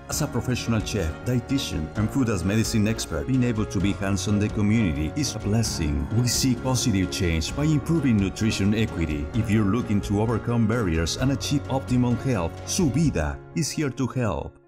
As a professional chef, dietitian, and food as medicine expert, being able to be hands-on the community is a blessing. We see positive change by improving nutrition equity. If you're looking to overcome barriers and achieve optimal health, Suvida is here to help.